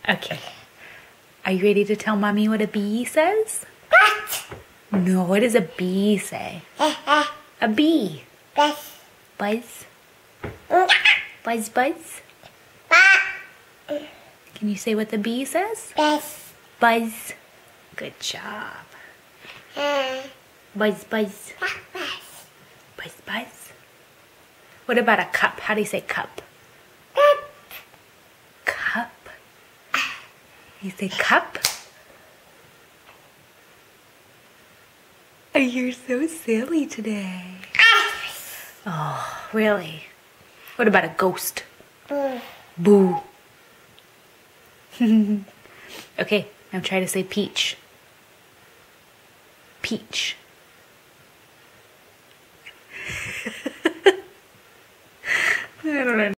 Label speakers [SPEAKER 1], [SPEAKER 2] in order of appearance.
[SPEAKER 1] Okay. Are you ready to tell Mommy what a bee says? No, what does a bee say? A bee. Buzz. Buzz? Buzz, buzz? Can you say what the bee says? Buzz. Buzz. Good job. Buzz, buzz. Buzz, buzz. What about a cup? How do you say cup? Cup. You say cup? Oh, you're so silly today. Oh, really? What about a ghost? Boo. Okay, now try to say peach. Peach. I don't know.